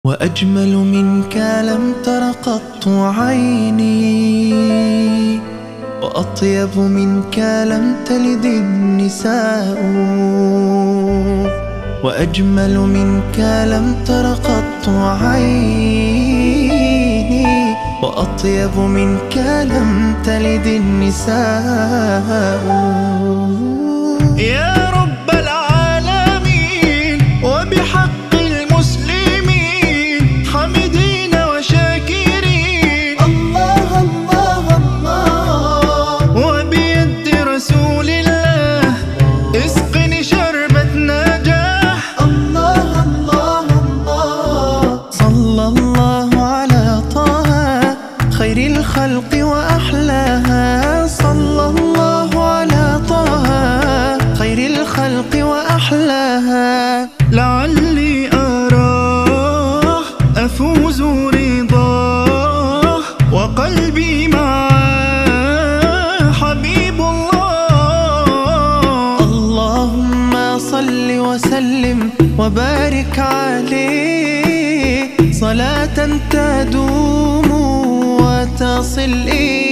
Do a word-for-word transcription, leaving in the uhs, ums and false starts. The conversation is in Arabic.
وأجمل منك لم تر قط عيني، وأطيب منك لم تلد النساء، وأجمل منك لم تر قط عيني، وأطيب منك لم تلد النساء. يا رب العالمين وبحق المسلمين حمدين وشاكرين، الله الله الله، وبيد رسول الله اسقني شربة نجاح، الله الله الله. صلى الله على طه خير الخلق وأحلاها، صلى الله على طه خير الخلق وأحلاها. لعلي أراه أفوز رضاه وقلبي معاه حبيب الله. اللهم صل وسلم وبارك عليه صلاة تدوم وتصل إليه